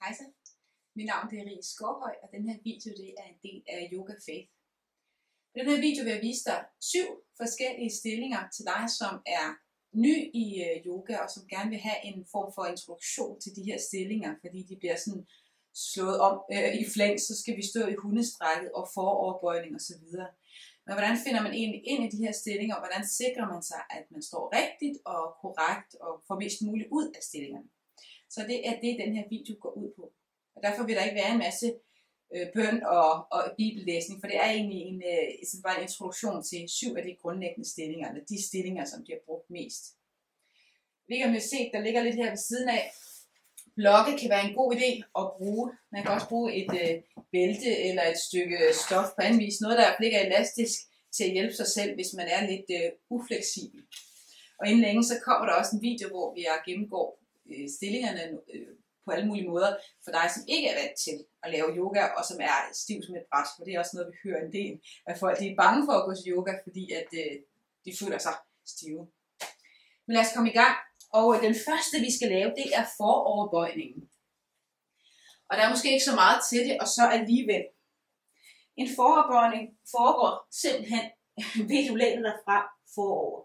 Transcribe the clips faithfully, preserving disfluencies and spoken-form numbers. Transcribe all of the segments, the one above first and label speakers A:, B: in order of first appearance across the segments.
A: Hej så. Mit navn er Rie Skovhøj, og den her video det er en del af Yoga Faith. I den her video vil jeg vise dig syv forskellige stillinger til dig, som er ny i yoga, og som gerne vil have en form for introduktion til de her stillinger, fordi de bliver sådan slået om øh, i flæng, så skal vi stå i hundestrækket og foroverbøjning osv. Men hvordan finder man egentlig ind i de her stillinger, og hvordan sikrer man sig, at man står rigtigt og korrekt og får mest muligt ud af stillingerne? Så det er det, den her video går ud på. Og derfor vil der ikke være en masse øh, bøn og, og bibellæsning, for det er egentlig en, øh, sådan bare en introduktion til syv af de grundlæggende stillinger, eller de stillinger, som de har brugt mest. Jeg ved ikke, om I har set, der ligger lidt her ved siden af. Blokke kan være en god idé at bruge. Man kan også bruge et øh, bælte eller et stykke stof på anden vis. Noget, der ligger elastisk til at hjælpe sig selv, hvis man er lidt øh, ufleksibel. Og inden længe, så kommer der også en video, hvor vi gennemgår øh, stillingerne øh, på alle mulige måder for dig, som ikke er vant til at lave yoga, og som er stiv som et bræt, for det er også noget, vi hører en del af folk. De er bange for at gå til yoga, fordi at, øh, de føler sig stive. Men lad os komme i gang. Og den første, vi skal lave, det er foroverbøjningen. Og der er måske ikke så meget til det, og så alligevel. En foroverbøjning foregår simpelthen ved, at du læner dig frem forover.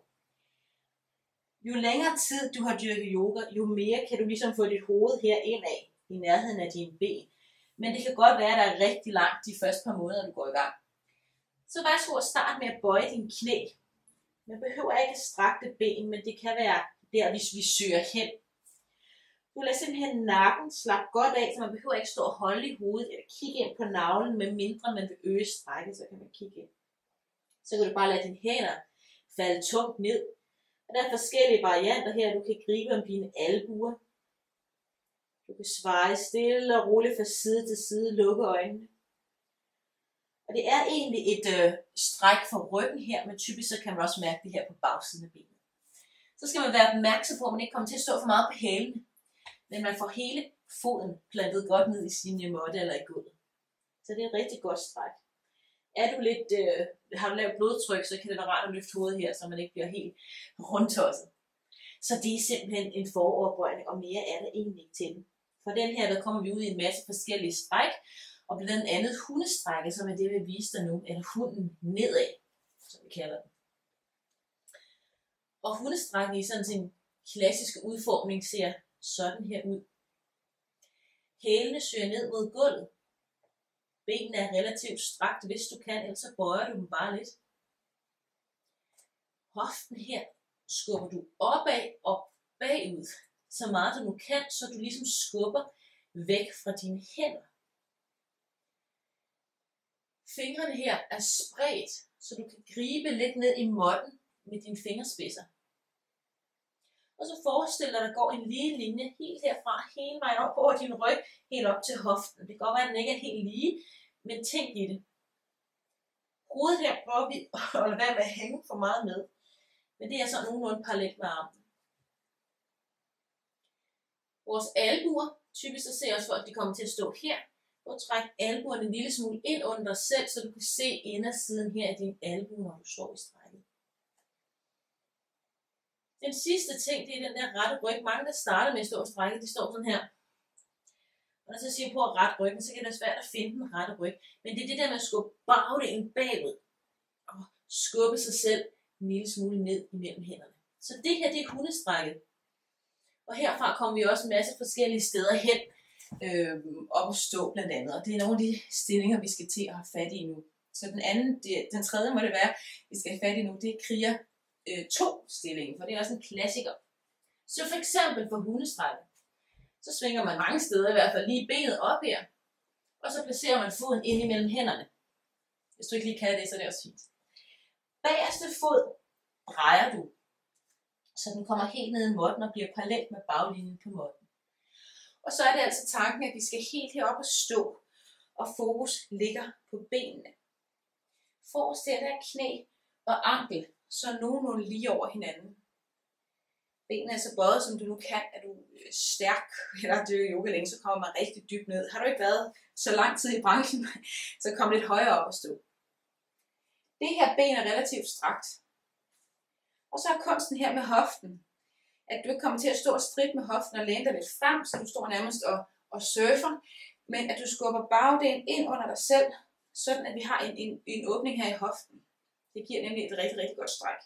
A: Jo længere tid du har dyrket yoga, jo mere kan du ligesom få dit hoved her indad, i nærheden af dine ben. Men det kan godt være, at der er rigtig langt de første par måneder, du går i gang. Så værsgo at starte med at bøje dine knæ. Man behøver ikke strakte ben, men det kan være der, hvis vi søger hen. Du lader simpelthen nakken slappe godt af, så man behøver ikke stå og holde i hovedet eller kigge ind på navlen, medmindre man vil øge strækket, så kan man kigge ind. Så kan du bare lade dine hænder falde tungt ned. Og der er forskellige varianter her. Du kan gribe om dine albuer. Du kan sveje stille og roligt fra side til side, lukke øjnene. Og det er egentlig et øh, stræk for ryggen her, men typisk så kan man også mærke det her på bagsiden af benet. Så skal man være opmærksom på, at man ikke kommer til at stå for meget på hælene, men man får hele foden plantet godt ned i sin måtte eller i gulvet. Så det er et rigtig godt stræk. Er du lidt, øh, har du lavt blodtryk, så kan det være rart at løfte hovedet her, så man ikke bliver helt rundtosset. Så det er simpelthen en foroverbøjning, og mere er der egentlig ikke til den. For den her, der kommer vi ud i en masse forskellige stræk, og blandt andet hundestrække, som er det, vi viste dig nu, eller hunden nedad, som vi kalder den. Og hundestrækken i sådan sin klassiske udformning ser sådan her ud. Hælene søger ned mod gulvet. Benene er relativt strakt, hvis du kan, ellers så bøjer du dem bare lidt. Hoften her skubber du opad og bagud, så meget du nu kan, så du ligesom skubber væk fra dine hænder. Fingrene her er spredt, så du kan gribe lidt ned i måtten med dine fingerspidser. Og så forestil dig, at der går en lige linje helt herfra, hele vejen op over din ryg, helt op til hoften. Det kan godt være, at den ikke er helt lige, men tænk i det. Hovedet her prøver vi at lade være med at hænge for meget med. Men det er så nogenlunde parallelt med armen. Vores albuer, typisk så ser jeg også for, at de kommer til at stå her. Og træk albuerne en lille smule ind under dig selv, så du kan se indersiden her af din albue, når du står i strækket. Den sidste ting, det er den der rette ryg. Mange, der starter med at stå i strækket, de står sådan her. Og når jeg så siger på at rette ryggen, så kan det være svært at finde den rette ryg. Men det er det der med at skubbe bagdelen bagud. Og skubbe sig selv en lille smule ned imellem hænderne. Så det her, det er hundestrækket. Og herfra kommer vi også en masse forskellige steder hen. Øh, op at stå blandt andet. Og det er nogle af de stillinger, vi skal til at have fat i nu. Så den anden, det, den tredje må det være, vi skal have fat i nu, det er kriger øh, to stillingen. For det er også en klassiker. Så for eksempel for hundestrækket. Så svinger man mange steder, i hvert fald lige benet op her, og så placerer man foden ind imellem hænderne. Hvis du ikke lige kan det, så er det også fint. Bagerste fod drejer du, så den kommer helt ned i måtten og bliver parallelt med baglinjen på måtten. Og så er det altså tanken, at vi skal helt herop og stå, og fokus ligger på benene. Forestil dig knæ og ankel, så nogenlunde lige over hinanden. Benene er så bøjet, som du nu kan. Er du stærk eller dyrker yoga længe, så kommer man rigtig dybt ned. Har du ikke været så lang tid i branchen, så kom lidt højere op og stå. Det her ben er relativt strakt. Og så er kunsten her med hoften. at du ikke kommer til at stå og stridt med hoften og læne dig lidt frem, så du står nærmest og, og surfer, men at du skubber bagdelen ind under dig selv, sådan at vi har en, en, en åbning her i hoften. Det giver nemlig et rigtig, rigtig godt stræk.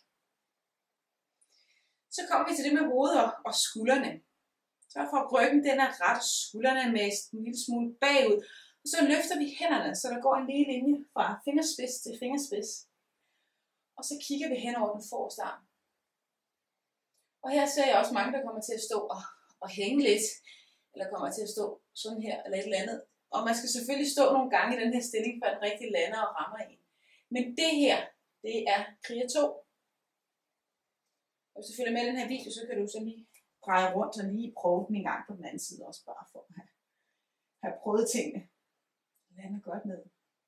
A: Så kommer vi til det med hovedet og skuldrene. Så for at ryggen den er ret, skuldrene er mast en lille smule bagud. Og så løfter vi hænderne, så der går en lige linje fra fingerspids til fingerspids. Og så kigger vi hen over den forreste arm. Og her ser jeg også mange, der kommer til at stå og, og hænge lidt, eller kommer til at stå sådan her, eller et eller andet. Og man skal selvfølgelig stå nogle gange i den her stilling, for at den rigtig lander og rammer en. Men det her, det er kriger to. Og hvis du følger med den her video, så kan du så lige dreje rundt og lige prøve den en gang på den anden side også, bare for at have, have prøvet tingene. Lander godt ned.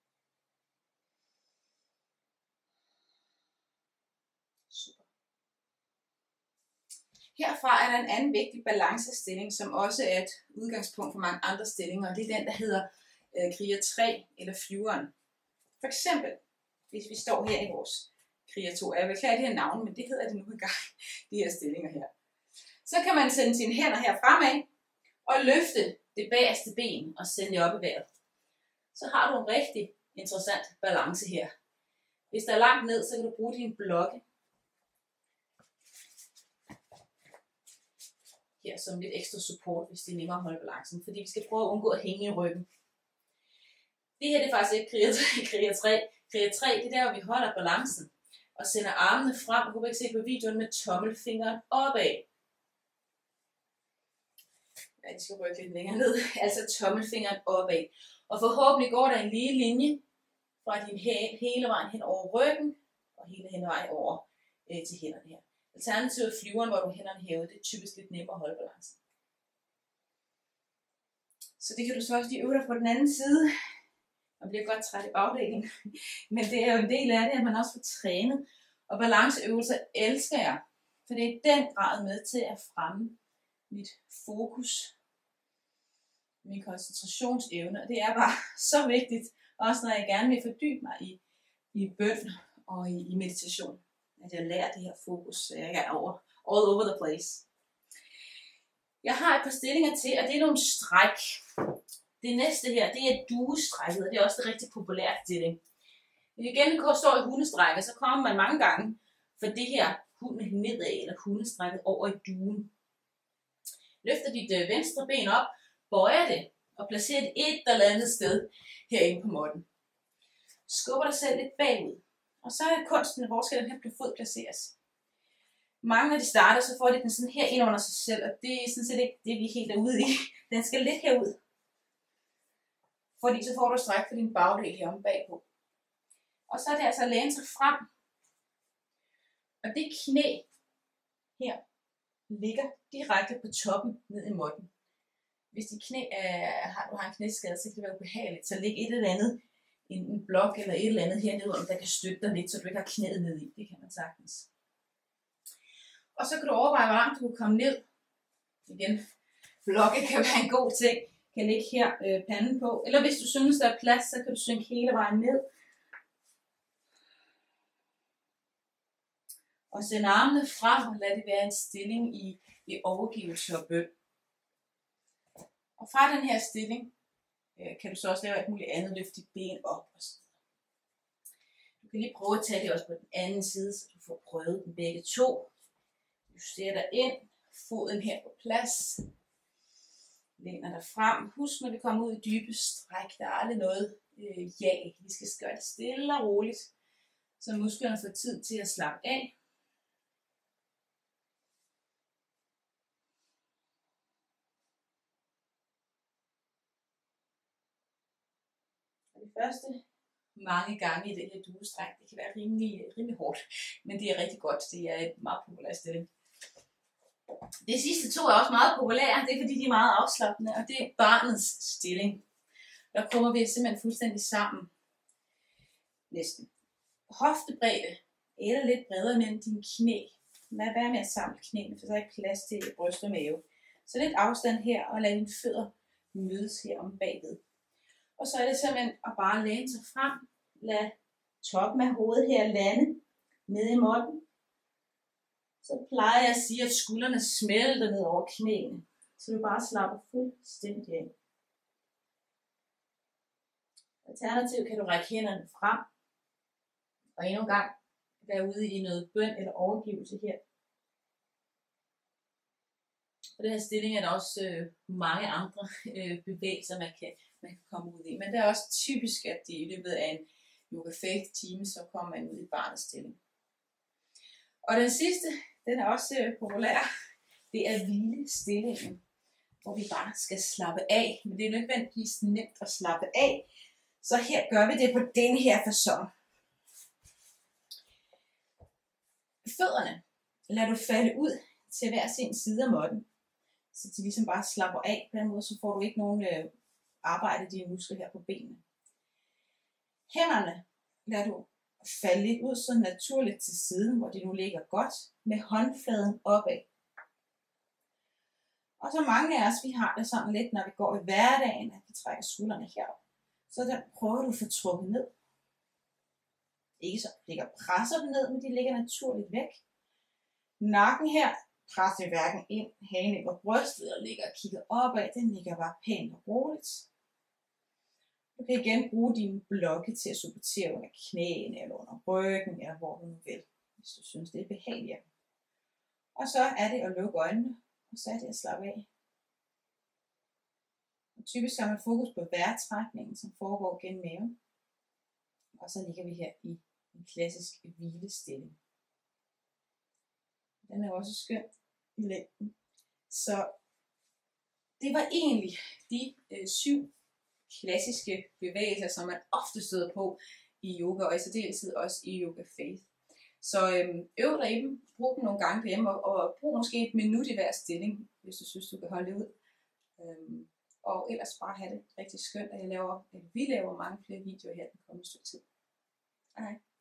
A: Super. Herfra er der en anden vigtig balancestilling, som også er et udgangspunkt for mange andre stillinger, og det er den, der hedder øh, kriger tre eller flyveren. For eksempel, hvis vi står her i vores kriger to, jeg beklager det her navn, men det hedder det nu engang, de her stillinger her. Så kan man sende sine hænder her fremad og løfte det bagerste ben og sende det op i vejret. Så har du en rigtig interessant balance her. Hvis der er langt ned, så kan du bruge dine blokke her som lidt ekstra support, hvis det er nemmere at holde balancen, fordi vi skal prøve at undgå at hænge i ryggen. Det her det er faktisk ikke kriger tre. Kriger tre, det er der, hvor vi holder balancen og sender armene frem. Jeg håber, I kan se på videoen med tommelfingeren opad. Ja, de skal rykke lidt længere ned. Altså tommelfingeren opad. Og forhåbentlig går der en lige linje fra din hæl hele vejen hen over ryggen og hele hen vejen over øh, til hænderne her. Alternativet flyveren, hvor du hænderne hævet, det er typisk lidt nemmere at holde balancen. Så det kan du så også lige øve dig på den anden side. Man bliver godt træt i bagdelen, men det er jo en del af det, at man også får trænet. Og balanceøvelser elsker jeg, for det er i den grad med til at fremme mit fokus, min koncentrationsevne, og det er bare så vigtigt, også når jeg gerne vil fordybe mig i, i bøn og i, i meditation, at jeg lærer det her fokus, så jeg er over, all over the place. Jeg har et par stillinger til, og det er nogle stræk. Det næste her, det er duestrækket, og det er også det rigtig populære stilling. Hvis vi igen står i hundestrækket, så kommer man mange gange for det her hunden nedad, eller hundestrækket over i duen. Løfter dit venstre ben op, bøjer det, og placerer det et eller andet sted herinde på måtten. Skubber dig selv lidt bagud. Og så er kunsten, hvor skal den her fod placeres. Mange når de starter, så får de den sådan her ind under sig selv, og det er sådan set ikke det, vi er helt derude i. Den skal lidt herud. Fordi så får du stræk for din bagdel heromme bagpå. Og så er det altså at læne sig frem. Og det knæ her ligger direkte på toppen ned i måtten. Hvis dit knæ er, har, du har en knæskade, så kan det være ubehageligt. Så læg et eller andet, en, en blok eller et eller andet hernede under, der kan støtte dig lidt, så du ikke har knæet ned i. Det kan man sagtens. Og så kan du overveje, hvor langt du kan komme ned. Igen, blokke kan være en god ting. Kan ligge her øh, panden på. Eller hvis du synes, der er plads, så kan du synke hele vejen ned. Og send armene frem og lad det være en stilling i, i overgivelse og bøn. Og fra den her stilling øh, kan du så også lave et muligt andet, løfte dit ben op. Og så. Du kan lige prøve at tage det også på den anden side, så du får prøvet dem begge to. Juster dig ind, foden her på plads. Læner dig frem. Husk, når vi kommer ud i dybe stræk, der er aldrig noget øh, ja. Vi skal gøre det stille og roligt, så musklerne får tid til at slappe af. Det første mange gange i det her duestræk, det kan være rimelig, rimelig hårdt, men det er rigtig godt. Det er et meget populært stilling. Det sidste to er også meget populære, det er fordi de er meget afslappende, og det er barnets stilling. Der kommer vi simpelthen fuldstændig sammen. Næsten. Hoftebredde eller lidt bredere mellem dine knæ. Lad være med at samle knæene, for så er der ikke plads til bryst og mave. Så lidt afstand her, og lad dine fødder mødes her om bagved. Og så er det simpelthen at bare læne sig frem. Lad toppen af hovedet her lande nede i måtten. Så plejer jeg at sige, at skuldrene smelter ned over knæene. Så du bare slapper fuldstændig af. Alternativt kan du række hænderne frem, og endnu en gang være ude i noget bøn eller overgivelse her. For den her stilling er der også øh, mange andre øh, bevægelser, man kan, man kan komme ud i. Men det er også typisk, at i løbet af en yoga faith time, så kommer man ud i barnets stilling. Og den sidste, den er også øh, populær. Det er hvilestillingen, hvor vi bare skal slappe af. Men det er nødvendigvis nemt at slappe af. Så her gør vi det på den her facon. Fødderne lader du falde ud til hver sin side af måtten. Så de ligesom bare slapper af. På den måde så får du ikke nogen øh, arbejde i dine muskler her på benene. Hænderne lader du falde lidt ud så naturligt til siden, hvor de nu ligger godt, med håndfladen opad. Og så mange af os, vi har det sådan lidt, når vi går i hverdagen, at vi trækker skuldrene herop. Så der prøver du at få trukket ned. Ikke så du ligger og presser dem ned, men de ligger naturligt væk. Nakken her presser hverken ind, hagen ind på brystet og ligger og kigger opad. Den ligger bare pænt og roligt. Du kan igen bruge dine blokke til at supportere under knæene eller under ryggen, eller hvor du nu vil, hvis du synes det er behageligt. Og så er det at lukke øjnene, og så er det at slappe af. Og typisk har man fokus på vejrtrækningen, som foregår gennem maven. Og så ligger vi her i en klassisk hvilestilling. Den er også skøn i længden. Så det var egentlig de øh, syv klassiske bevægelser, som man ofte støder på i yoga, og i særdeleshed også i yoga faith. Så øhm, øv dig i dem, brug dem nogle gange derhjemme, og, og brug måske et minut i hver stilling, hvis du synes, du kan holde det ud. Øhm, og ellers bare have det rigtig skønt, at jeg laver, at vi laver mange flere videoer her den kommende stykke tid. Hej.